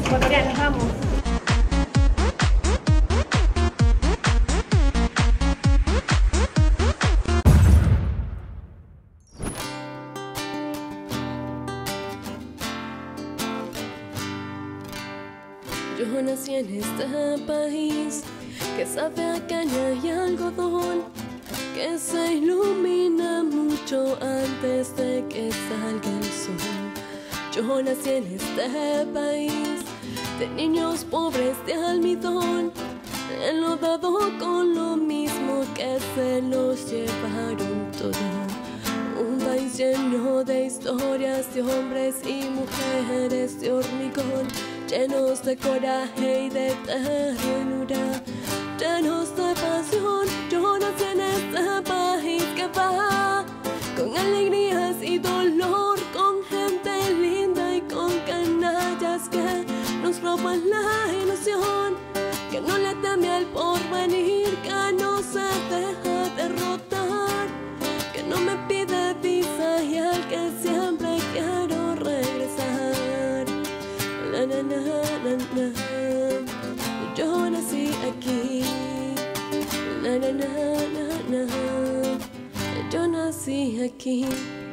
Ecuatorianos, vamos. Yo nací en este país que sabe a caña y algodón, que se ilumina mucho antes de que salga el sol. Yo nací en este país de niños pobres de almidón, enlodado con lo mismo que se los llevaron todo. Un país lleno de historias de hombres y mujeres de hormigón, llenos de coraje y de ternura, llenos de pasión. Yo nací en este país que va con alegrías y dolor, con gente linda y con canallas que nos roban la ilusión, que no le teme al porvenir, que no se deja derrotar, que no me pide visa y al que siempre quiero regresar. Na, na, na, na, na. Yo nací aquí. Na, na, na, na, na. Yo nací aquí.